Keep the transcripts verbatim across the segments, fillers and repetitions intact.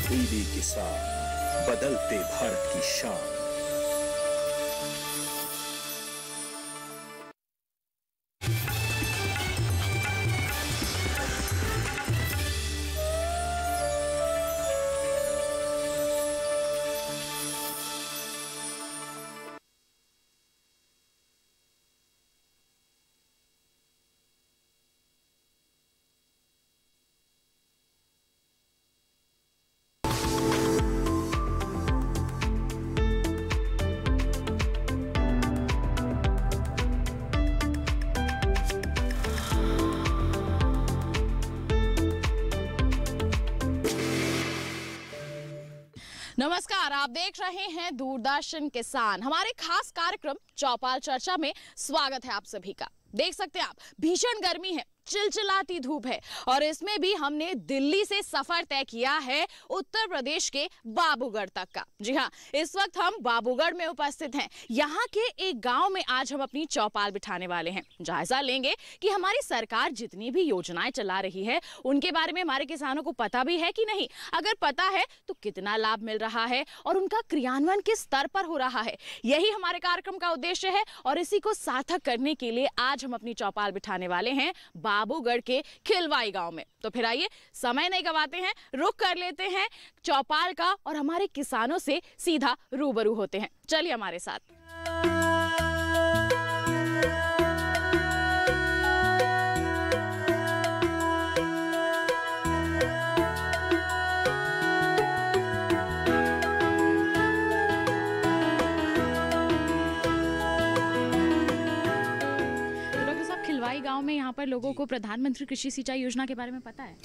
DD किसान, बदलते भारत की शान। नमस्कार, आप देख रहे हैं दूरदर्शन किसान। हमारे खास कार्यक्रम चौपाल चर्चा में स्वागत है आप सभी का। देख सकते हैं आप, भीषण गर्मी है, चिलचिलाती धूप है और इसमें भी हमने दिल्ली से सफर तय किया है उत्तर प्रदेश के बाबूगढ़ तक का। जी हाँ, इस वक्त हम बाबूगढ़ में उपस्थित हैं। यहाँ के एक गांव में आज हम अपनी चौपाल बिठाने वाले हैं। जायजा लेंगे कि हमारी सरकार जितनी भी योजनाएं चला रही है उनके बारे में हमारे किसानों को पता भी है कि नहीं, अगर पता है तो कितना लाभ मिल रहा है और उनका क्रियान्वयन किस स्तर पर हो रहा है। यही हमारे कार्यक्रम का उद्देश्य है और इसी को सार्थक करने के लिए आज हम अपनी चौपाल बिठाने वाले हैं बाबूगढ़ के खिलवाई गांव में। तो फिर आइए समय नहीं गवाते हैं, रुक कर लेते हैं चौपाल का और हमारे किसानों से सीधा रूबरू होते हैं। चलिए हमारे साथ। गांव में यहाँ पर लोगों को प्रधानमंत्री कृषि सिंचाई योजना के बारे में पता है?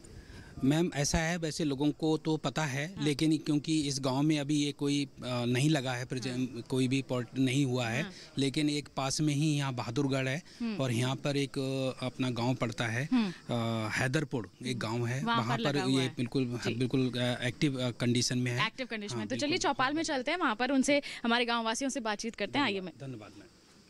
मैम ऐसा है, वैसे लोगों को तो पता है, हाँ। लेकिन क्योंकि इस गांव में अभी ये कोई नहीं लगा है, हाँ। कोई भी पॉट नहीं हुआ है, हाँ। लेकिन एक पास में ही यहाँ बहादुरगढ़ है और यहाँ पर एक अपना गांव पड़ता है हैदरपुर, एक गांव है, वहाँ पर ये बिल्कुल बिल्कुल एक्टिव कंडीशन में है। एक्टिव कंडीशन में। तो चलिए चौपाल में चलते हैं, वहाँ पर उनसे, हमारे गाँव वासियों से बातचीत करते हैं। आइए। धन्यवाद मैम।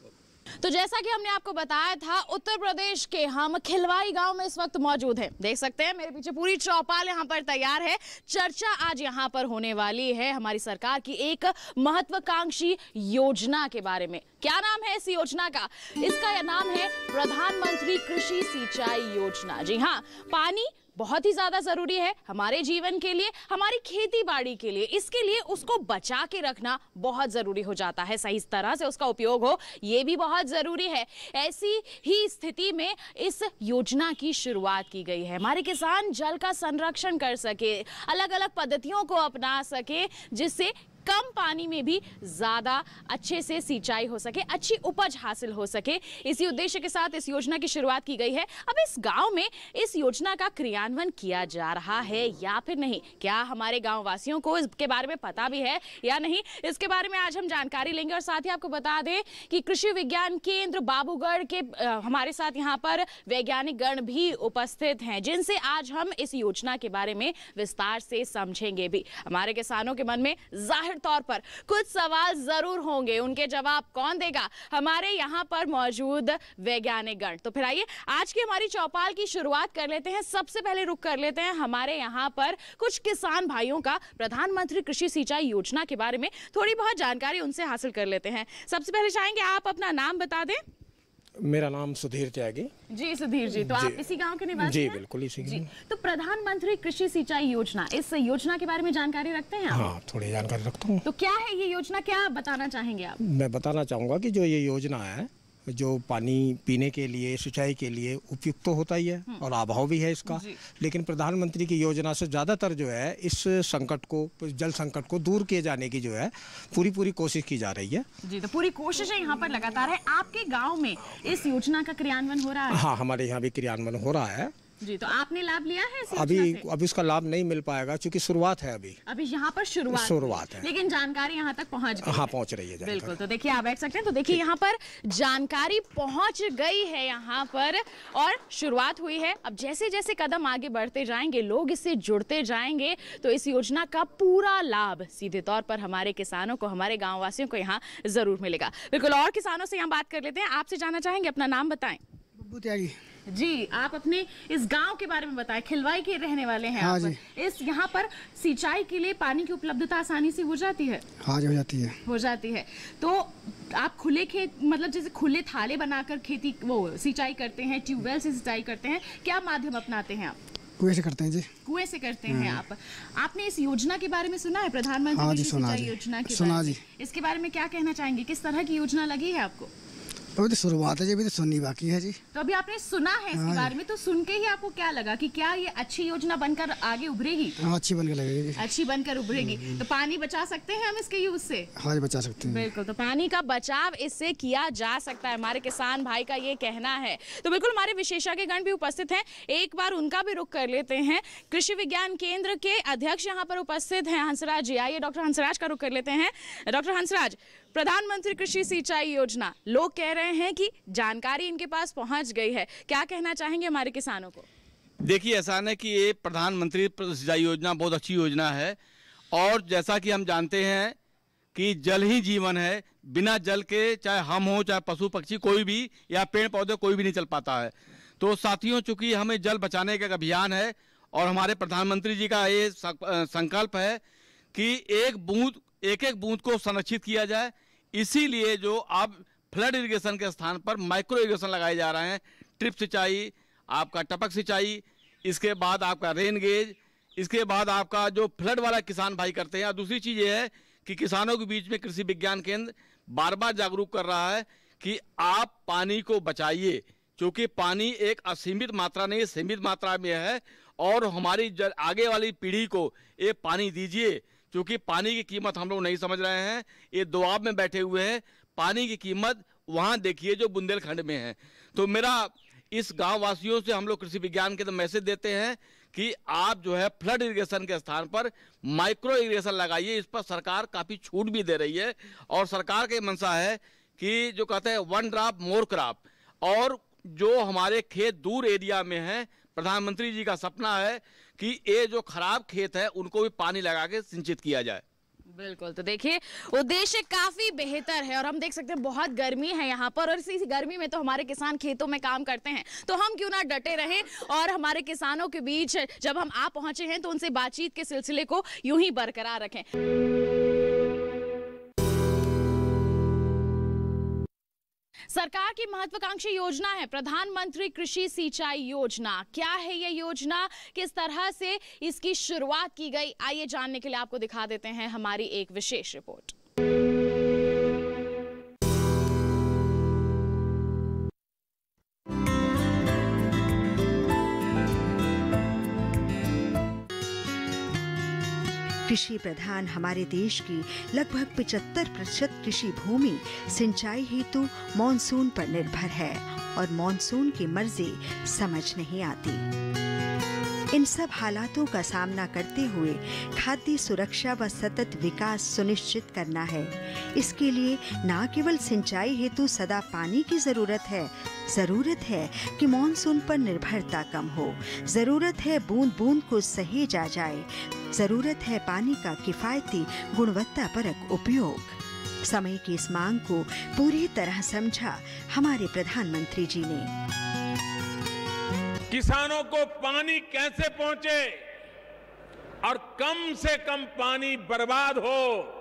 तो जैसा कि हमने आपको बताया था, उत्तर प्रदेश के हम खिलवाई गांव में इस वक्त मौजूद हैं। देख सकते हैं मेरे पीछे पूरी चौपाल यहां पर तैयार है। चर्चा आज यहां पर होने वाली है हमारी सरकार की एक महत्वाकांक्षी योजना के बारे में। क्या नाम है इस योजना का? इसका नाम है प्रधानमंत्री कृषि सिंचाई योजना। जी हाँ, पानी बहुत ही ज्यादा जरूरी है हमारे जीवन के लिए, हमारी खेती बाड़ी के लिए। इसके लिए उसको बचा के रखना बहुत जरूरी हो जाता है, सही तरह से उसका उपयोग हो ये भी बहुत जरूरी है। ऐसी ही स्थिति में इस योजना की शुरुआत की गई है। हमारे किसान जल का संरक्षण कर सके, अलग अलग पद्धतियों को अपना सके, जिससे कम पानी में भी ज्यादा अच्छे से सिंचाई हो सके, अच्छी उपज हासिल हो सके। इसी उद्देश्य के साथ इस योजना की शुरुआत की गई है। अब इस गांव में इस योजना का क्रियान्वयन किया जा रहा है या फिर नहीं, क्या हमारे गांव वासियों को इसके बारे में पता भी है या नहीं, इसके बारे में आज हम जानकारी लेंगे। और साथ ही आपको बता दें कि कृषि विज्ञान केंद्र बाबूगढ़ के आ, हमारे साथ यहाँ पर वैज्ञानिक गण भी उपस्थित हैं, जिनसे आज हम इस योजना के बारे में विस्तार से समझेंगे भी। हमारे किसानों के मन में जाहिर तौर पर कुछ सवाल जरूर होंगे, उनके जवाब कौन देगा? हमारे यहाँ पर मौजूद वैज्ञानिक गण। तो फिर आइए आज की हमारी चौपाल की शुरुआत कर लेते हैं। सबसे पहले रुक कर लेते हैं हमारे यहाँ पर कुछ किसान भाइयों का प्रधानमंत्री कृषि सिंचाई योजना के बारे में थोड़ी बहुत जानकारी उनसे हासिल कर लेते हैं। सबसे पहले चाहेंगे आप अपना नाम बता दें। मेरा नाम सुधीर त्यागी। जी सुधीर जी, तो जी, आप इसी गांव के निवासी जी? हैं? बिल्कुल इसी जी। तो प्रधानमंत्री कृषि सिंचाई योजना, इस योजना के बारे में जानकारी रखते हैं आप? हाँ, थोड़ी जानकारी रखता हूँ। तो क्या है ये योजना, क्या बताना चाहेंगे आप? मैं बताना चाहूँगा कि जो ये योजना है, जो पानी पीने के लिए, सिंचाई के लिए उपयुक्त तो होता ही है और अभाव भी है इसका, लेकिन प्रधानमंत्री की योजना से ज़्यादातर जो है इस संकट को, जल संकट को दूर किए जाने की जो है पूरी पूरी कोशिश की जा रही है। जी, तो पूरी कोशिशें यहाँ पर लगातार है। आपके गांव में इस योजना का क्रियान्वयन हो रहा है? हाँ, हमारे यहाँ भी क्रियान्वयन हो रहा है। जी, तो आपने लाभ लिया है? अभी अभी इसका लाभ नहीं मिल पाएगा क्योंकि शुरुआत है, अभी अभी यहाँ पर शुरुआत शुरुआत है, लेकिन जानकारी यहाँ तक पहुँच गई। हाँ, पहुँच रही है। बिल्कुल, तो देखिए आप देख सकते हैं। तो देखिए यहाँ पर जानकारी पहुँच गई है यहाँ पर और शुरुआत हुई है। अब जैसे जैसे कदम आगे बढ़ते जाएंगे, लोग इससे जुड़ते जाएंगे, तो इस योजना का पूरा लाभ सीधे तौर पर हमारे किसानों को, हमारे गाँव वासियों को यहाँ जरूर मिलेगा। बिल्कुल, और किसानों से यहाँ बात कर लेते हैं। आपसे जानना चाहेंगे, अपना नाम बताएं। बब्बू त्यागी। जी, आप अपने इस गांव के बारे में बताएं। खिलवाई के रहने वाले हैं हाँ आप। जी। इस यहाँ पर सिंचाई के लिए पानी की उपलब्धता आसानी से हो जाती है? हाँ जी, हो जाती है। हो जाती है। तो आप खुले खेत, मतलब जैसे खुले थाले बनाकर खेती वो सिंचाई करते हैं, ट्यूबवेल से सिंचाई करते हैं, क्या माध्यम अपनाते हैं आप? कुएं से करते हैं जी। कुएं से करते हैं आप। आपने इस योजना के बारे में सुना है, प्रधानमंत्री हाँ जी, कृषि सुना सिंचाई जी। योजना के सुना बारे में? जी। इसके बारे में क्या कहना चाहेंगे? किस तरह की योजना लगी है आपको? अभी तो शुरुआत है जी, अभी तो सुननी बाकी है जी। तो अभी आपने सुना है इसके हाँ बारे में, तो सुन के ही आपको क्या लगा कि क्या ये अच्छी योजना बनकर आगे उभरेगी? हाँ, अच्छी बन के लगेगी जी। अच्छी बनकर उभरेगी। तो पानी बचा सकते हैं हम इसके यूज से? हाँ जी, बचा सकते हैं। बिल्कुल, तो पानी का बचाव इससे किया जा सकता है, हमारे किसान भाई का ये कहना है। तो बिल्कुल हमारे विशेषज्ञगण भी उपस्थित हैं, एक बार उनका भी रुख कर लेते हैं। कृषि विज्ञान केंद्र के अध्यक्ष यहाँ पर उपस्थित हैं हंसराज जी। आइए डॉक्टर हंसराज का रुख कर लेते हैं। डॉक्टर हंसराज, प्रधानमंत्री कृषि सिंचाई योजना, लोग कह रहे हैं कि जानकारी इनके पास पहुंच गई है, क्या कहना चाहेंगे हमारे किसानों को? देखिए, ऐसा है कि ये प्रधानमंत्री सिंचाई योजना बहुत अच्छी योजना है, और जैसा कि हम जानते हैं कि जल ही जीवन है। बिना जल के चाहे हम हो, चाहे पशु पक्षी, कोई भी, या पेड़ पौधे, कोई भी नहीं चल पाता है। तो साथियों, चूंकि हमें जल बचाने का अभियान है और हमारे प्रधानमंत्री जी का ये संकल्प है कि एक बूंद एक एक बूंद को संरक्षित किया जाए, इसीलिए जो अब फ्लड इरिगेशन के स्थान पर माइक्रो इरिगेशन लगाए जा रहे हैं। ट्रिप सिंचाई, आपका टपक सिंचाई, इसके बाद आपका रेन गेज, इसके बाद आपका जो फ्लड वाला किसान भाई करते हैं। और दूसरी चीज़ ये है कि किसानों के बीच में कृषि विज्ञान केंद्र बार बार जागरूक कर रहा है कि आप पानी को बचाइए, क्योंकि पानी एक असीमित मात्रा नहीं, सीमित मात्रा में है, और हमारी आगे वाली पीढ़ी को ये पानी दीजिए, क्योंकि पानी की कीमत हम लोग नहीं समझ रहे हैं। ये दोआब में बैठे हुए हैं। पानी की कीमत वहाँ देखिए जो बुंदेलखंड में है। तो मेरा इस गांव वासियों से, हम लोग कृषि विज्ञान के तो मैसेज देते हैं कि आप जो है फ्लड इरिगेशन के स्थान पर माइक्रो इरिगेशन लगाइए। इस पर सरकार काफ़ी छूट भी दे रही है, और सरकार की मंशा है कि जो कहते हैं वन ड्रॉप मोर क्रॉप, और जो हमारे खेत दूर एरिया में हैं, प्रधानमंत्री जी का सपना है कि ये जो खराब खेत है उनको भी पानी लगा के सिंचित किया जाए। बिल्कुल, तो देखिए उद्देश्य काफी बेहतर है, और हम देख सकते हैं बहुत गर्मी है यहाँ पर, और इसी गर्मी में तो हमारे किसान खेतों में काम करते हैं, तो हम क्यों ना डटे रहें और हमारे किसानों के बीच जब हम आ पहुंचे हैं तो उनसे बातचीत के सिलसिले को यूं ही बरकरार रखें। सरकार की महत्वाकांक्षी योजना है प्रधानमंत्री कृषि सिंचाई योजना। क्या है ये योजना, किस तरह से इसकी शुरुआत की गई, आइए जानने के लिए आपको दिखा देते हैं हमारी एक विशेष रिपोर्ट। कृषि प्रधान हमारे देश की लगभग पचहत्तर प्रतिशत कृषि भूमि सिंचाई हेतु मॉनसून पर निर्भर है, और मॉनसून की मर्जी समझ नहीं आती। इन सब हालातों का सामना करते हुए खाद्य सुरक्षा व सतत विकास सुनिश्चित करना है। इसके लिए न केवल सिंचाई हेतु सदा पानी की जरूरत है, जरूरत है कि मॉनसून पर निर्भरता कम हो, जरूरत है बूंद बूंद को सहेजा जाए, जरूरत है पानी का किफायती गुणवत्ता परक उपयोग। समय की इस मांग को पूरी तरह समझा हमारे प्रधानमंत्री जी ने। किसानों को पानी कैसे पहुंचे और कम से कम पानी बर्बाद हो,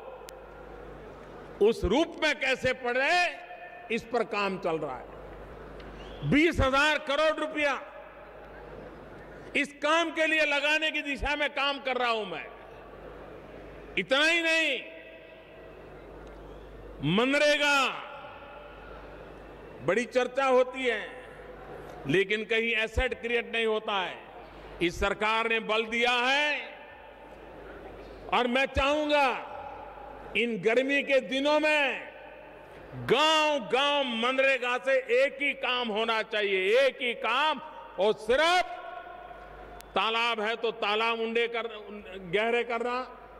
उस रूप में कैसे पड़े, इस पर काम चल रहा है। बीस हजार करोड़ रुपया इस काम के लिए लगाने की दिशा में काम कर रहा हूं मैं। इतना ही नहीं, मनरेगा बड़ी चर्चा होती है, लेकिन कहीं एसेट क्रिएट नहीं होता है। इस सरकार ने बल दिया है, और मैं चाहूंगा इन गर्मी के दिनों में गांव गांव मनरेगा से एक ही काम होना चाहिए, एक ही काम, और सिर्फ तालाब है तो तालाब ऊंडे कर गहरे करना,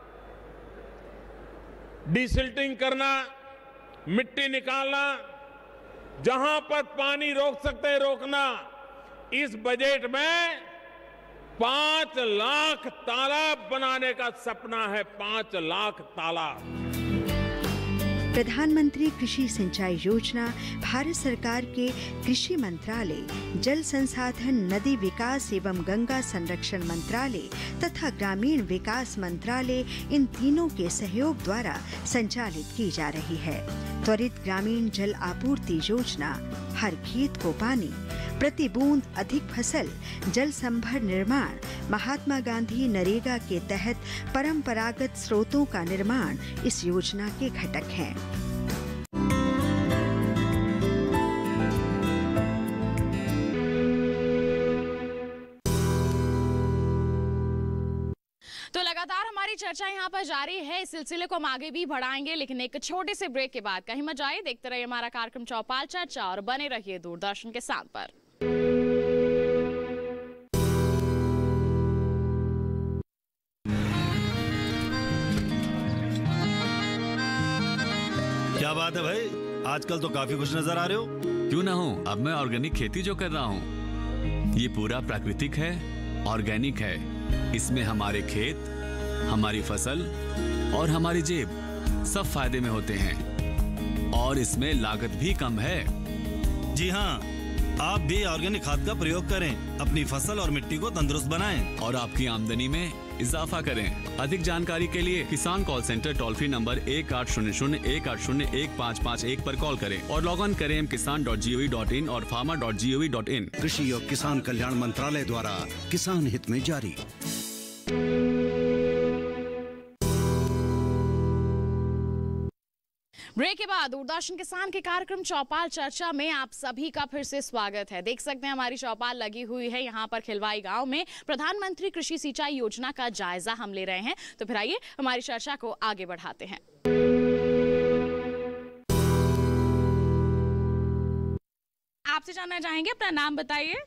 डिसिल्टिंग करना, मिट्टी निकालना, जहां पर पानी रोक सकते हैं रोकना। इस बजट में पांच लाख तालाब बनाने का सपना है, पांच लाख तालाब। प्रधानमंत्री कृषि सिंचाई योजना भारत सरकार के कृषि मंत्रालय, जल संसाधन, नदी विकास एवं गंगा संरक्षण मंत्रालय तथा ग्रामीण विकास मंत्रालय इन तीनों के सहयोग द्वारा संचालित की जा रही है। त्वरित ग्रामीण जल आपूर्ति योजना, हर खेत को पानी, प्रति बूंद अधिक फसल, जल संभर निर्माण, महात्मा गांधी नरेगा के तहत परंपरागत स्रोतों का निर्माण इस योजना के घटक हैं। तो लगातार हमारी चर्चा यहाँ पर जारी है। इस सिलसिले को हम आगे भी बढ़ाएंगे, लेकिन एक छोटे से ब्रेक के बाद कहीं मत जाइए, देखते रहिए हमारा कार्यक्रम चौपाल चर्चा और बने रहिए दूरदर्शन के साथ पर। क्या बात है भाई, आजकल तो काफी खुश नजर आ रहे हो। क्यों ना हो, अब मैं ऑर्गेनिक खेती जो कर रहा हूँ ये पूरा प्राकृतिक है, ऑर्गेनिक है। इसमें हमारे खेत, हमारी फसल और हमारी जेब सब फायदे में होते हैं और इसमें लागत भी कम है। जी हाँ, आप भी ऑर्गेनिक खाद का प्रयोग करें, अपनी फसल और मिट्टी को तंदुरुस्त बनाएं और आपकी आमदनी में इजाफा करें। अधिक जानकारी के लिए Kisan call centre toll free number एक आठ शून्य शून्य एक आठ शून्य एक पाँच पाँच एक पर कॉल करें और लॉग ऑन करें M Kisan dot G O V dot in और farmer dot G O V dot in. कृषि और किसान कल्याण मंत्रालय द्वारा किसान हित में जारी। ब्रेक के बाद दूरदर्शन किसान के कार्यक्रम चौपाल चर्चा में आप सभी का फिर से स्वागत है। देख सकते हैं हमारी चौपाल लगी हुई है यहाँ पर खिलवाई गांव में। प्रधानमंत्री कृषि सिंचाई योजना का जायजा हम ले रहे हैं, तो फिर आइए हमारी चर्चा को आगे बढ़ाते हैं। आपसे जानना चाहेंगे, अपना नाम बताइए।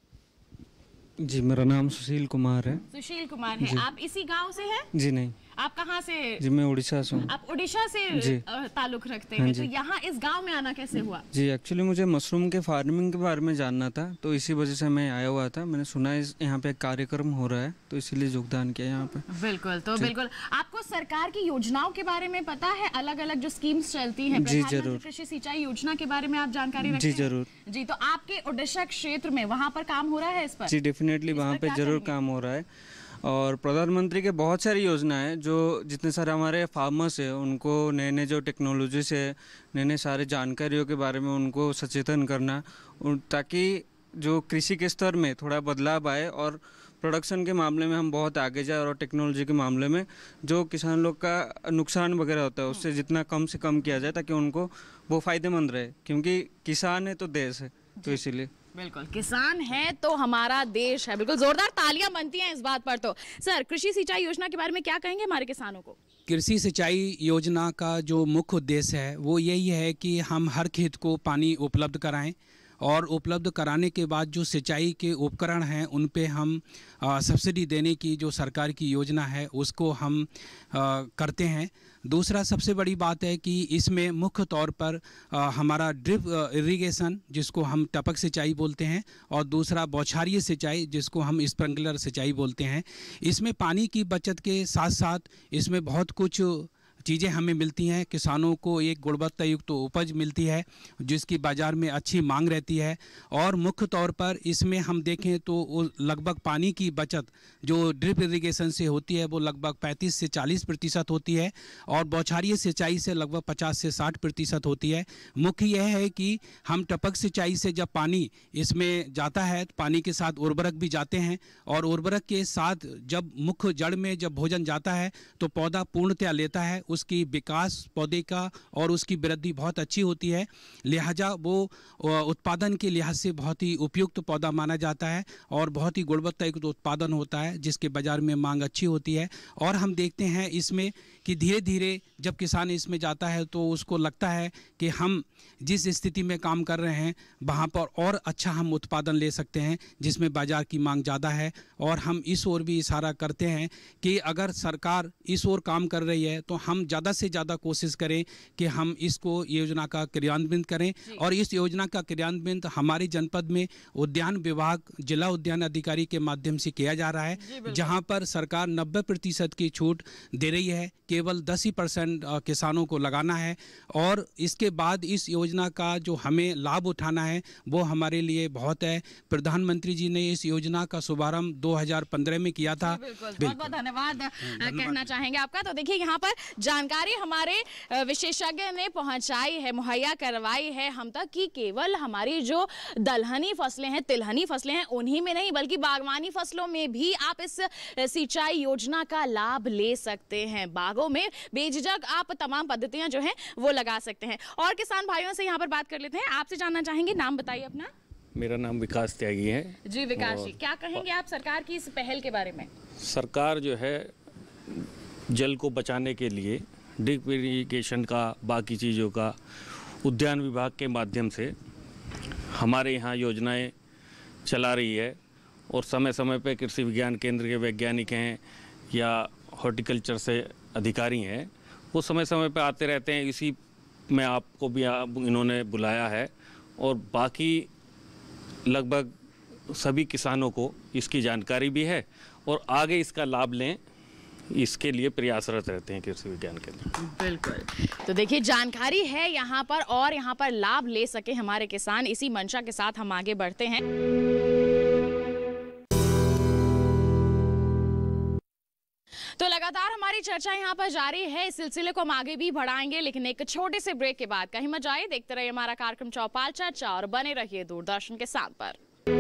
जी, मेरा नाम सुशील कुमार है। सुशील कुमार है। आप इसी गांव से हैं? जी नहीं। आप कहाँ से? जी मैं उड़ीसा से हूँ। आप उड़ीसा से ताल्लुक रखते हैं, तो यहाँ इस गांव में आना कैसे हुआ? जी एक्चुअली मुझे मशरूम के फार्मिंग के बारे में जानना था, तो इसी वजह से मैं आया हुआ था। मैंने सुना है यहाँ पे एक कार्यक्रम हो रहा है, तो इसीलिए योगदान किया यहाँ पे। बिल्कुल, तो बिल्कुल आपको सरकार की योजनाओं के बारे में पता है? अलग अलग जो स्कीम्स चलती है जी जरूर। कृषि सिंचाई योजना के बारे में आप जानकारी रखते हैं? जी जरूर। जी, तो आपके उड़ीसा क्षेत्र में वहाँ पर काम हो रहा है इस पर? जी डेफिनेटली वहाँ पे जरूर काम हो रहा है और प्रधानमंत्री के बहुत सारी योजना है जो जितने सारे हमारे फार्मर्स है उनको नए नए जो टेक्नोलॉजी से नए नए सारे जानकारियों के बारे में उनको सचेतन करना, ताकि जो कृषि के स्तर में थोड़ा बदलाव आए और प्रोडक्शन के मामले में हम बहुत आगे जाए और टेक्नोलॉजी के मामले में जो किसान लोग का नुकसान वगैरह होता है उससे जितना कम से कम किया जाए, ताकि उनको वो फायदेमंद रहे, क्योंकि किसान है तो देश है, तो इसीलिए। बिल्कुल, किसान है तो हमारा देश है। बिल्कुल, जोरदार तालियां बनती हैं इस बात पर। तो सर, कृषि सिंचाई योजना के बारे में क्या कहेंगे हमारे किसानों को? कृषि सिंचाई योजना का जो मुख्य उद्देश्य है वो यही है कि हम हर खेत को पानी उपलब्ध कराएं और उपलब्ध कराने के बाद जो सिंचाई के उपकरण हैं उन पे हम आ, सब्सिडी देने की जो सरकार की योजना है उसको हम आ, करते हैं। दूसरा सबसे बड़ी बात है कि इसमें मुख्य तौर पर आ, हमारा ड्रिप इरिगेशन जिसको हम टपक सिंचाई बोलते हैं और दूसरा बौछारी सिंचाई जिसको हम स्प्रिंकलर सिंचाई बोलते हैं। इसमें पानी की बचत के साथ साथ इसमें बहुत कुछ चीज़ें हमें मिलती हैं। किसानों को एक गुणवत्ता युक्त तो उपज मिलती है जिसकी बाज़ार में अच्छी मांग रहती है और मुख्य तौर पर इसमें हम देखें तो लगभग पानी की बचत जो ड्रिप इरिगेशन से होती है वो लगभग पैंतीस से चालीस प्रतिशत होती है और बौछारी सिंचाई से लगभग पचास से साठ प्रतिशत होती है। मुख्य यह है कि हम टपक सिंचाई से जब पानी इसमें जाता है तो पानी के साथ उर्वरक भी जाते हैं और उर्वरक के साथ जब मुख्य जड़ में जब भोजन जाता है तो पौधा पूर्णतया लेता है, उसकी विकास पौधे का और उसकी वृद्धि बहुत अच्छी होती है। लिहाजा वो उत्पादन के लिहाज से बहुत ही उपयुक्त पौधा माना जाता है और बहुत ही गुणवत्ता युक्त उत्पादन होता है जिसके बाज़ार में मांग अच्छी होती है। और हम देखते हैं इसमें कि धीरे धीरे जब किसान इसमें जाता है तो उसको लगता है कि हम जिस स्थिति में काम कर रहे हैं वहाँ पर और अच्छा हम उत्पादन ले सकते हैं जिसमें बाज़ार की मांग ज़्यादा है। और हम इस ओर भी इशारा करते हैं कि अगर सरकार इस ओर काम कर रही है तो हम हम ज़्यादा से ज़्यादा कोशिश करें कि हम इसको योजना का क्रियान्वयन करें और इस योजना का क्रियान्वयन हमारे जनपद में उद्यान विभाग, जिला उद्यान अधिकारी के माध्यम से किया जा रहा है, जहां पर सरकार नब्बे प्रतिशत की छूट दे रही है। केवल दस ही परसेंट किसानों को लगाना है और इसके बाद इस योजना का जो हमें लाभ उठाना है वो हमारे लिए बहुत है। प्रधानमंत्री जी ने इस योजना का शुभारंभ दो हज़ार पंद्रह में किया था। बहुत बहुत धन्यवाद कहना चाहेंगे आपका। तो देखिए यहाँ पर जानकारी हमारे विशेषज्ञ ने पहुंचाई है, मुहैया करवाई है हम तक कि केवल हमारी जो दलहनी फसलें हैं, तिलहनी फसलें हैं, उन्हीं में नहीं बल्कि बागवानी फसलों में भी आप इस सिंचाई योजना का लाभ ले सकते हैं। बागों में बेझिझक आप तमाम पद्धतियां जो हैं वो लगा सकते हैं। और किसान भाइयों से यहाँ पर बात कर लेते हैं। आपसे जानना चाहेंगे, नाम बताइए अपना। मेरा नाम विकास त्यागी है। जी विकास जी, क्या कहेंगे आप सरकार की इस पहल के बारे में? सरकार जो है जल को बचाने के लिए ड्रिप इरिगेशन का, बाकी चीज़ों का उद्यान विभाग के माध्यम से हमारे यहाँ योजनाएं चला रही है और समय समय पे कृषि विज्ञान केंद्र के वैज्ञानिक हैं या हॉर्टिकल्चर से अधिकारी हैं, वो समय समय पे आते रहते हैं। इसी में आपको भी इन्होंने बुलाया है और बाकी लगभग सभी किसानों को इसकी जानकारी भी है और आगे इसका लाभ लें, इसके लिए प्रयासरत रहते हैं कृषि विज्ञान केंद्र। बिल्कुल, तो देखिए जानकारी है यहाँ पर और यहाँ पर लाभ ले सके हमारे किसान, इसी मंशा के साथ हम आगे बढ़ते हैं। तो लगातार हमारी चर्चा यहाँ पर जारी है, इस सिलसिले को हम आगे भी बढ़ाएंगे, लेकिन एक छोटे से ब्रेक के बाद। कहीं मत जाइए, देखते रहिए हमारा कार्यक्रम चौपाल चर्चा और बने रहिए दूरदर्शन के साथ पर।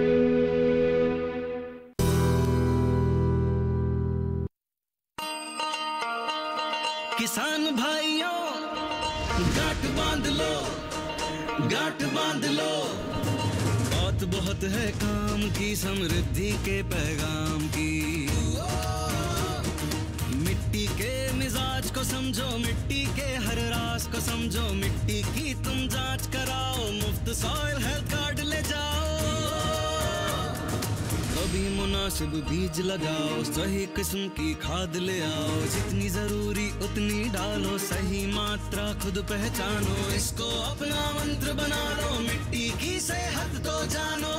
किसान भाइयों गांठ बांध लो, गांठ बांध लो, बात बहुत है काम की, समृद्धि के पैगाम की। मिट्टी के मिजाज को समझो, मिट्टी के हर राज को समझो, मिट्टी की तुम जांच कराओ, मुफ्त सॉइल हेल्थ कार्ड ले जाओ। कभी मुनासिब बीज लगाओ, सही किस्म की खाद ले आओ, जितनी जरूरी उतनी डालो, सही मात्रा खुद पहचानो, इसको अपना मंत्र बना लो, मिट्टी की सेहत को जानो।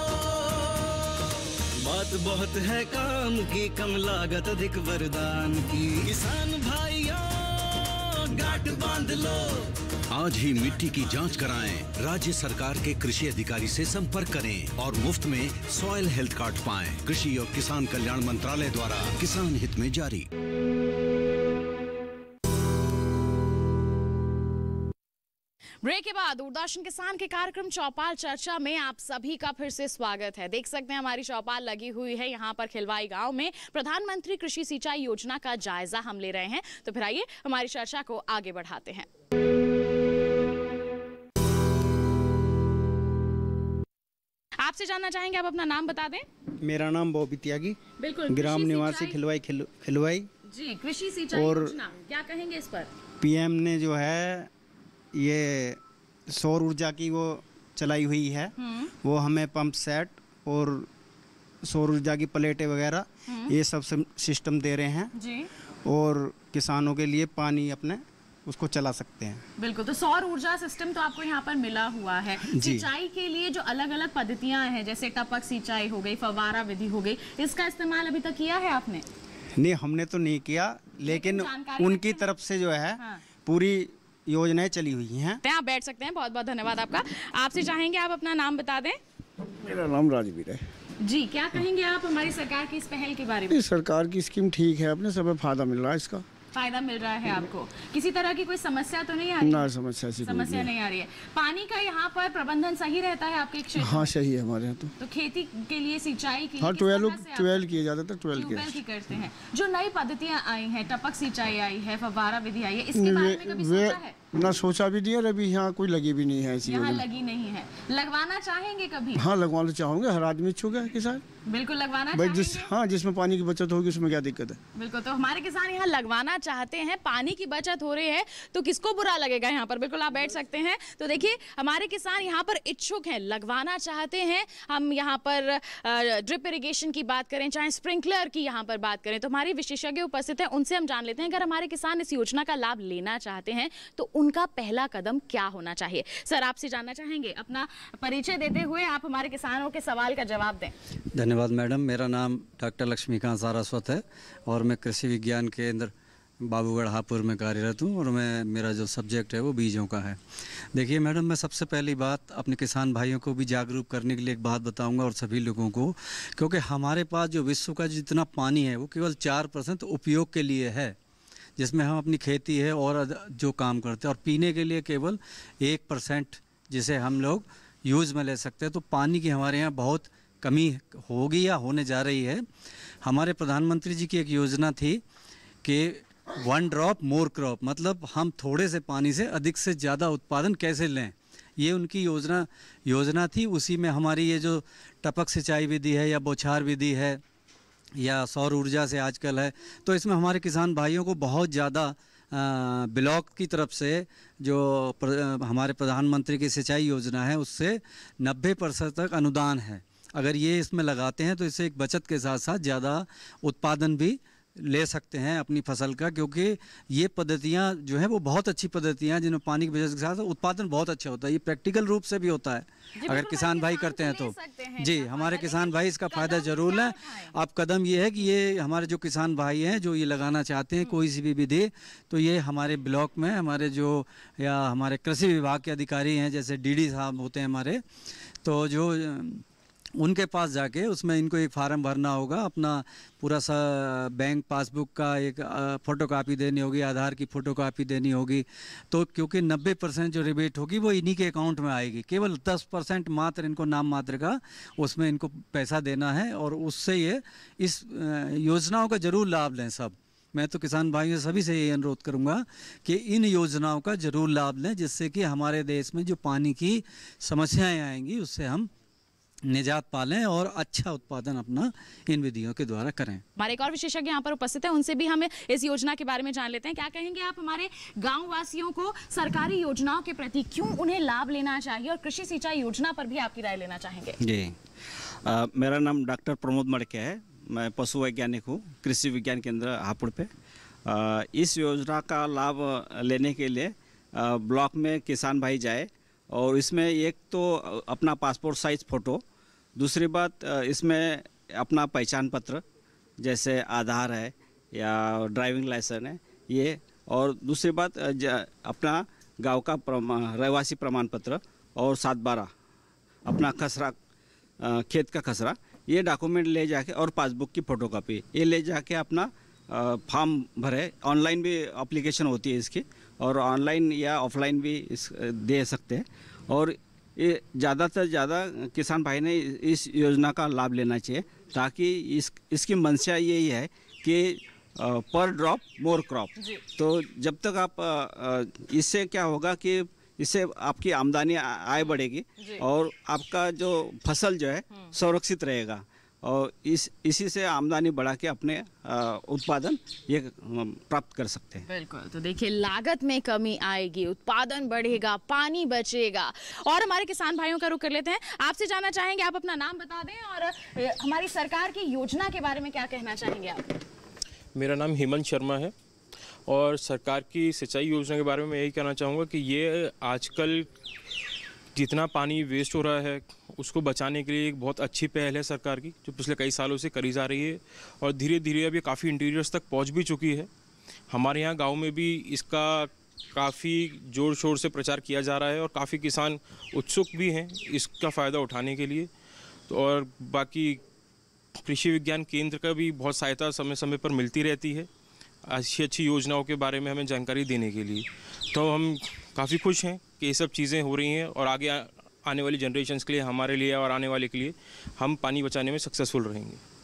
बात बहुत है काम की, कम लागत अधिक वरदान की। किसान भाइयों गांठ बांध लो, आज ही मिट्टी की जांच कराएं, राज्य सरकार के कृषि अधिकारी से संपर्क करें और मुफ्त में सॉइल हेल्थ कार्ड पाएं। कृषि और किसान कल्याण मंत्रालय द्वारा किसान हित में जारी। ब्रेक के बाद दूरदर्शन किसान के कार्यक्रम चौपाल चर्चा में आप सभी का फिर से स्वागत है। देख सकते हैं हमारी चौपाल लगी हुई है यहाँ पर खिलवाई गांव में। प्रधानमंत्री कृषि सिंचाई योजना का जायजा हम ले रहे हैं, तो फिर आइए हमारी चर्चा को आगे बढ़ाते हैं। आपसे जानना चाहेंगे, आप अपना नाम बता दें। मेरा नाम बॉबी त्यागी, बिल्कुल, ग्राम निवासी खिलवाई खिल, खिलवाई जी। कृषि सिंचाई योजना क्या कहेंगे इस पर? पीएम ने जो है ये सौर ऊर्जा की वो चलाई हुई है, वो हमें पंप सेट और सौर ऊर्जा की प्लेटें वगैरह ये सब सिस्टम दे रहे हैं जी। और किसानों के लिए पानी अपने उसको चला सकते हैं। बिल्कुल, तो सौर ऊर्जा सिस्टम तो आपको यहाँ पर मिला हुआ है। सिंचाई के लिए जो अलग अलग पद्धतियाँ हैं, जैसे टपक सिंचाई हो गई, फव्वारा विधि हो गई, इसका इस्तेमाल अभी तक किया है आपने? नहीं, हमने तो नहीं किया, लेकिन उनकी तरफ से जो है पूरी योजनाएं चली हुई हैं। आप बैठ सकते हैं। बहुत बहुत धन्यवाद आपका। आपसे चाहेंगे आप अपना नाम बता दें। मेरा नाम राजवीर है जी। क्या कहेंगे आप हमारी सरकार की इस पहल के बारे में? सरकार की स्कीम ठीक है, अपने सब फायदा मिल रहा है, इसका फायदा मिल रहा है आपको। किसी तरह की कोई समस्या तो नहीं आ रही? ना, समस्या सी समस्या नहीं आ रही है। पानी का यहाँ पर प्रबंधन सही रहता है आपके क्षेत्र? हाँ, सही है हमारे यहाँ तो। तो खेती के लिए, सिंचाई के लिए हाँ, ट्वेल्व ट्वेल्व किए जाते थे, ट्वेल्व की करते हैं। जो नई पद्धतियाँ आई हैं, टपक सिंचाई आई है, फव्वारा विधि आई है, इसके बारे में कभी सोचा है? ना सोचा भी नहीं है और अभी यहाँ कोई लगी भी नहीं है ऐसी यहाँ योजना। लगी नहीं है, लगवाना चाहेंगे कभी? हाँ लगवाना चाहूँगे, हर आदमी इच्छुक है किसान। बिल्कुल लगवाना भाई चाहेंगे। जिस हाँ जिसमें पानी की बचत होगी उसमें क्या दिक्कत है। बिल्कुल, तो हमारे किसान यहाँ लगवाना चाहते हैं, पानी की बचत हो रही है तो किसको बुरा लगेगा यहाँ पर। बिल्कुल आप बैठ सकते हैं। तो देखिए हमारे किसान यहाँ पर इच्छुक हैं, लगवाना चाहते हैं। हम यहाँ पर ड्रिप इरिगेशन की बात करें, चाहे स्प्रिंकलर की यहाँ पर बात करें, तो हमारे विशेषज्ञ उपस्थित हैं, उनसे हम जान लेते हैं अगर हमारे किसान इस योजना का लाभ लेना चाहते हैं तो उनका पहला कदम क्या होना चाहिए। सर आपसे जानना चाहेंगे, अपना परिचय देते हुए आप हमारे किसानों के सवाल का जवाब दें। धन्यवाद मैडम, मेरा नाम डॉक्टर लक्ष्मीकांत सारस्वत है और मैं कृषि विज्ञान केंद्र बाबूगढ़ हापुड़ में कार्यरत हूँ और मैं मेरा जो सब्जेक्ट है वो बीजों का है। देखिए मैडम, मैं सबसे पहली बात अपने किसान भाइयों को भी जागरूक करने के लिए एक बात बताऊंगा और सभी लोगों को, क्योंकि हमारे पास जो विश्व का जितना पानी है वो केवल चार परसेंट उपयोग के लिए है, जिसमें हम अपनी खेती है और जो काम करते हैं, और पीने के लिए केवल एक परसेंट जिसे हम लोग यूज़ में ले सकते हैं। तो पानी की हमारे यहाँ बहुत कमी होगी या होने जा रही है। हमारे प्रधानमंत्री जी की एक योजना थी कि वन ड्रॉप मोर क्रॉप, मतलब हम थोड़े से पानी से अधिक से ज़्यादा उत्पादन कैसे लें, ये उनकी योजना योजना थी। उसी में हमारी ये जो टपक सिंचाई विधि है या बौछार विधि है या सौर ऊर्जा से आजकल है, तो इसमें हमारे किसान भाइयों को बहुत ज़्यादा ब्लॉक की तरफ से जो प्र, हमारे प्रधानमंत्री की सिंचाई योजना है उससे नब्बे परसेंट तक अनुदान है। अगर ये इसमें लगाते हैं तो इससे एक बचत के साथ साथ ज़्यादा उत्पादन भी ले सकते हैं अपनी फसल का, क्योंकि ये पद्धतियाँ जो हैं वो बहुत अच्छी पद्धतियाँ हैं जिनमें पानी की बचत के साथ उत्पादन बहुत अच्छा होता है। ये प्रैक्टिकल रूप से भी होता है अगर किसान भाई करते हैं तो। जी, हमारे किसान भाई इसका फ़ायदा ज़रूर लें। अब कदम ये है कि ये हमारे जो किसान भाई हैं जो ये लगाना चाहते हैं कोई सी भी विधि, तो ये हमारे ब्लॉक में हमारे जो या हमारे कृषि विभाग के अधिकारी हैं जैसे डीडी साहब होते हैं हमारे, तो जो उनके पास जाके उसमें इनको एक फार्म भरना होगा, अपना पूरा सा बैंक पासबुक का एक फ़ोटोकॉपी देनी होगी, आधार की फ़ोटोकॉपी देनी होगी। तो क्योंकि नब्बे परसेंट जो रिबेट होगी वो इन्हीं के अकाउंट में आएगी, केवल दस परसेंट मात्र इनको नाम मात्र का उसमें इनको पैसा देना है और उससे ये इस योजनाओं का ज़रूर लाभ लें सब। मैं तो किसान भाइयों सभी से ये अनुरोध करूंगा कि इन योजनाओं का ज़रूर लाभ लें, जिससे कि हमारे देश में जो पानी की समस्याएँ आएंगी उससे हम निजात पालें और अच्छा उत्पादन अपना इन विधियों के द्वारा करें। हमारे एक और विशेषज्ञ यहाँ पर उपस्थित है, उनसे भी हम इस योजना के बारे में जान लेते हैं। क्या कहेंगे आप हमारे गांव वासियों को सरकारी योजनाओं के प्रति क्यों उन्हें लाभ लेना चाहिए, और कृषि सिंचाई योजना पर भी आपकी राय लेना चाहेंगे। जी, आ, मेरा नाम डॉक्टर प्रमोद मड़के है, मैं पशु वैज्ञानिक हूँ कृषि विज्ञान केंद्र हापुड़ पे। आ, इस योजना का लाभ लेने के लिए आ, ब्लॉक में किसान भाई जाए और इसमें एक तो अपना पासपोर्ट साइज फ़ोटो, दूसरी बात इसमें अपना पहचान पत्र जैसे आधार है या ड्राइविंग लाइसेंस है ये, और दूसरी बात अपना गांव का रहवासी प्रमाण पत्र और सात बारह अपना खसरा खेत का खसरा, ये डॉक्यूमेंट ले जाके और पासबुक की फ़ोटोकॉपी ये ले जाके अपना फॉर्म भरे। ऑनलाइन भी एप्लीकेशन होती है इसकी और ऑनलाइन या ऑफलाइन भी इस दे सकते हैं, और ये ज़्यादा से ज़्यादा किसान भाई ने इस योजना का लाभ लेना चाहिए, ताकि इस इसकी मंशा यही है कि पर ड्रॉप मोर क्रॉप। तो जब तक आप इससे क्या होगा कि इससे आपकी आमदनी आय बढ़ेगी और आपका जो फसल जो है सुरक्षित रहेगा, और इस इसी से आमदनी बढ़ा के अपने उत्पादन ये प्राप्त कर सकते हैं। बिल्कुल, तो देखिए लागत में कमी आएगी, उत्पादन बढ़ेगा, पानी बचेगा। और हमारे किसान भाइयों का रुख कर लेते हैं, आपसे जानना चाहेंगे, आप अपना नाम बता दें और हमारी सरकार की योजना के बारे में क्या कहना चाहेंगे आप। मेरा नाम हेमंत शर्मा है और सरकार की सिंचाई योजना के बारे में मैं यही कहना चाहूँगा कि ये आजकल जितना पानी वेस्ट हो रहा है उसको बचाने के लिए एक बहुत अच्छी पहल है सरकार की, जो पिछले कई सालों से करी जा रही है और धीरे धीरे अब ये काफ़ी इंटीरियर्स तक पहुंच भी चुकी है। हमारे यहाँ गांव में भी इसका काफ़ी ज़ोर शोर से प्रचार किया जा रहा है और काफ़ी किसान उत्सुक भी हैं इसका फ़ायदा उठाने के लिए। तो और बाकी कृषि विज्ञान केंद्र का भी बहुत सहायता समय समय पर मिलती रहती है अच्छी अच्छी योजनाओं के बारे में हमें जानकारी देने के लिए। तो हम काफ़ी खुश हैं कि ये सब चीज़ें हो रही हैं और आगे आ, आने वाली जनरेशन्स के लिए, हमारे लिए और आने वाले के लिए हम पानी बचाने में सक्सेसफुल रहेंगे।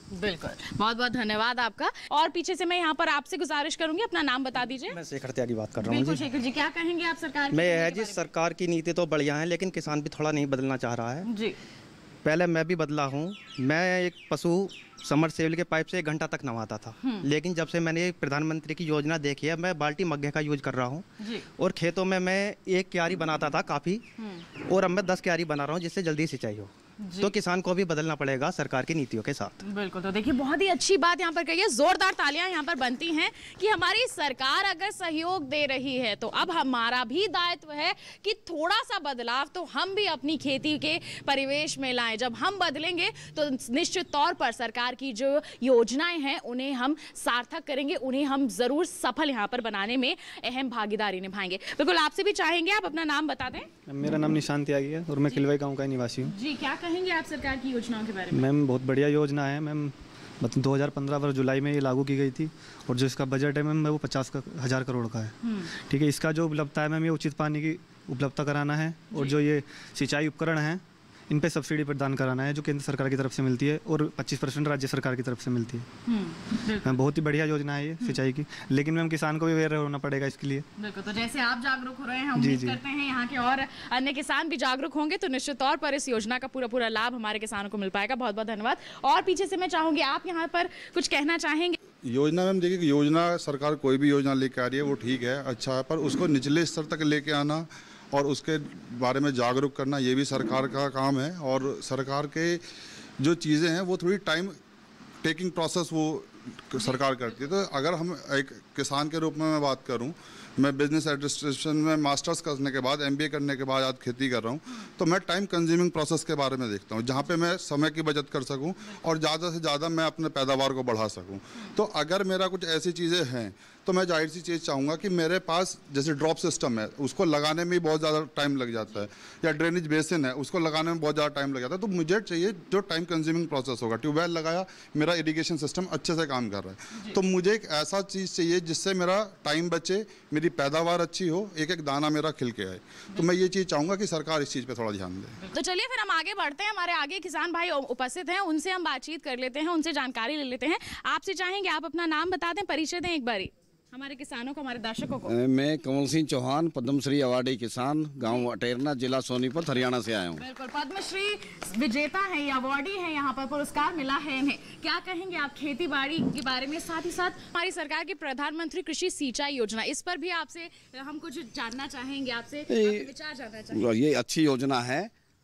बिल्कुल, बहुत बहुत धन्यवाद आपका। और पीछे से मैं यहाँ पर आपसे गुजारिश करूंगी, अपना नाम बता दीजिए। मैं शेखर त्यागी बात कर रहा हूँ जी। शेखर जी, क्या कहेंगे आप सरकार की? मैं है जी, सरकार की नीति तो बढ़िया है, लेकिन किसान भी थोड़ा नहीं बदलना चाह रहा है जी। पहले मैं भी बदला हूँ। मैं एक पशु समरसेबल के पाइप से एक घंटा तक नहाता था, लेकिन जब से मैंने प्रधानमंत्री की योजना देखी है, मैं बाल्टी मग्गे का यूज कर रहा हूँ। और खेतों में मैं एक क्यारी बनाता था काफ़ी, और अब मैं दस क्यारी बना रहा हूँ, जिससे जल्दी सिंचाई हो। तो किसान को भी बदलना पड़ेगा सरकार की नीतियों के साथ। बिल्कुल, तो देखिए बहुत ही अच्छी बात यहाँ पर कही है, जोरदार तालियां यहाँ पर बनती हैं कि हमारी सरकार अगर सहयोग दे रही है तो अब हमारा भी दायित्व है कि थोड़ा सा बदलाव तो हम भी अपनी खेती के परिवेश में लाएं। जब हम बदलेंगे तो निश्चित तौर पर सरकार की जो योजनाएं हैं उन्हें हम सार्थक करेंगे, उन्हें हम जरूर सफल यहाँ पर बनाने में अहम भागीदारी निभाएंगे। बिल्कुल, आपसे भी चाहेंगे आप अपना नाम बता दें। मेरा नाम निशांत त्यागी है और मैं खिलवाई गाँव का निवासी हूँ जी। क्या कहेंगे आप सरकार की योजनाओं के बारे में? मैम बहुत बढ़िया योजना है मैम, मतलब दो हज़ार पंद्रह वर्ष जुलाई में ये लागू की गई थी, और जो इसका बजट है मैम वो पचास का हज़ार करोड़ का है। ठीक है, इसका जो उपलब्धता है मैम, ये उचित पानी की उपलब्धता कराना है, और जो ये सिंचाई उपकरण हैं इन पे सब्सिडी प्रदान कराना है, जो केंद्र सरकार की तरफ से मिलती है, और पच्चीस परसेंट राज्य सरकार की तरफ से मिलती है। मैम बहुत ही बढ़िया योजना है ये सिंचाई की, लेकिन मैम किसान को भी अवेयर होना पड़ेगा इसके लिए। बिल्कुल, तो जैसे आप जागरूक हो रहे हैं, हम उम्मीद करते हैं यहाँ के और अन्य किसान भी जागरूक होंगे, तो निश्चित तौर पर इस योजना का पूरा पूरा लाभ हमारे किसानों को मिल पाएगा। बहुत बहुत धन्यवाद। और पीछे से मैं चाहूँगी, आप यहाँ पर कुछ कहना चाहेंगे? योजना मैम देखिए, योजना सरकार कोई भी योजना लेके आ रही है वो ठीक है, अच्छा है, पर उसको निचले स्तर तक लेके आना और उसके बारे में जागरूक करना ये भी सरकार का काम है। और सरकार के जो चीज़ें हैं वो थोड़ी टाइम टेकिंग प्रोसेस वो सरकार करती है। तो अगर हम एक किसान के रूप में मैं बात करूं, मैं बिजनेस एडमिनिस्ट्रेशन में मास्टर्स करने के बाद एमबीए करने के बाद आज खेती कर रहा हूं, तो मैं टाइम कंज्यूमिंग प्रोसेस के बारे में देखता हूं, जहां पे मैं समय की बचत कर सकूं और ज़्यादा से ज़्यादा मैं अपने पैदावार को बढ़ा सकूं। तो अगर मेरा कुछ ऐसी चीज़ें हैं तो मैं जाहिर सी चीज़ चाहूँगा कि मेरे पास जैसे ड्रॉप सिस्टम है, उसको लगाने में बहुत ज़्यादा टाइम लग जाता है, या ड्रेनेज बेसिन है, उसको लगाने में बहुत ज़्यादा टाइम लग जाता है। तो मुझे चाहिए जो टाइम कंज्यूमिंग प्रोसेस होगा। ट्यूबवेल लगाया, मेरा इरिगेशन सिस्टम अच्छे से काम कर रहा है, तो मुझे एक ऐसा चीज़ चाहिए जिससे मेरा टाइम बचे, मेरी पैदावार अच्छी हो, एक एक दाना मेरा खिल के आए। तो मैं ये चीज़ चाहूँगा कि सरकार इस चीज़ पर थोड़ा ध्यान दे। तो चलिए फिर हम आगे बढ़ते हैं, हमारे आगे किसान भाई उपस्थित हैं, उनसे हम बातचीत कर लेते हैं, उनसे जानकारी ले लेते हैं। आपसे चाहेंगे आप अपना नाम बता दें, परिचय दें एक बारी हमारे किसानों को, हमारे दर्शकों को। मैं कमल सिंह चौहान, पद्मश्री अवार्डी किसान, गांव अटेरना, जिला सोनीपत, हरियाणा से आया हूँ। बिल्कुल, पद्मश्री विजेता है, ये अवार्डी है, यहाँ पर पुरस्कार मिला है इन्हें। क्या कहेंगे आप खेती बाड़ी के बारे में, साथ ही साथ हमारी सरकार की प्रधानमंत्री कृषि सिंचाई योजना, इस पर भी आपसे हम कुछ जानना चाहेंगे, आपसे विचार जानना चाहेंगे। ये अच्छी योजना है।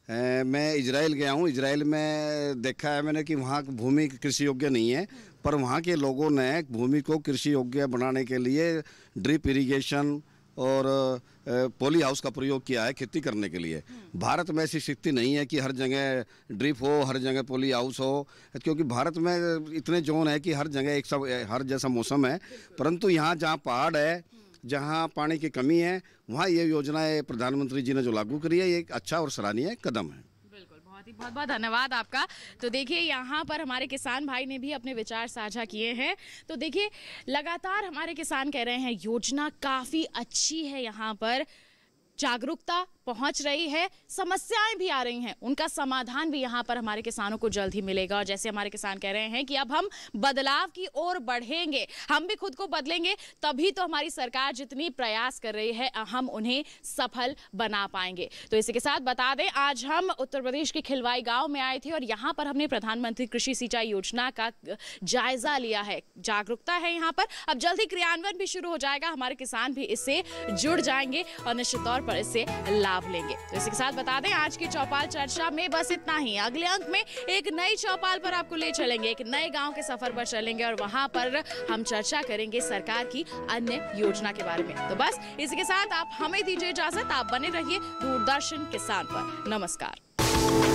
मैं इजराइल गया हूँ, इजराइल में देखा है मैंने कि वहाँ भूमि कृषि योग्य नहीं है, पर वहाँ के लोगों ने भूमि को कृषि योग्य बनाने के लिए ड्रिप इरिगेशन और पॉली हाउस का प्रयोग किया है खेती करने के लिए। भारत में ऐसी स्थिति नहीं है कि हर जगह ड्रिप हो, हर जगह पॉली हाउस हो, क्योंकि भारत में इतने जोन है कि हर जगह एक सब हर जैसा मौसम है। परंतु यहाँ जहाँ पहाड़ है, जहाँ पानी की कमी है, वहाँ ये योजनाएं प्रधानमंत्री जी ने जो लागू करी है, ये एक अच्छा और सराहनीय कदम है। बिल्कुल, बहुत ही बहुत बहुत धन्यवाद आपका। तो देखिए यहाँ पर हमारे किसान भाई ने भी अपने विचार साझा किए हैं। तो देखिए लगातार हमारे किसान कह रहे हैं योजना काफ़ी अच्छी है, यहाँ पर जागरूकता पहुंच रही है, समस्याएं भी आ रही हैं, उनका समाधान भी यहाँ पर हमारे किसानों को जल्द ही मिलेगा। और जैसे हमारे किसान कह रहे हैं कि अब हम बदलाव की ओर बढ़ेंगे, हम भी खुद को बदलेंगे, तभी तो हमारी सरकार जितनी प्रयास कर रही है हम उन्हें सफल बना पाएंगे। तो इसी के साथ बता दें, आज हम उत्तर प्रदेश के खिलवाई गाँव में आए थे और यहाँ पर हमने प्रधानमंत्री कृषि सिंचाई योजना का जायजा लिया है। जागरूकता है यहाँ पर, अब जल्द ही क्रियान्वयन भी शुरू हो जाएगा, हमारे किसान भी इससे जुड़ जाएंगे और निश्चित तौर पर इससे लाभ लेंगे। तो इसी के साथ बता दें, आज की चौपाल चर्चा में बस इतना ही। अगले अंक में एक नई चौपाल पर आपको ले चलेंगे, एक नए गांव के सफर पर चलेंगे और वहां पर हम चर्चा करेंगे सरकार की अन्य योजना के बारे में। तो बस इसी के साथ आप हमें दीजिए इजाजत, आप बने रहिए दूरदर्शन किसान पर। नमस्कार।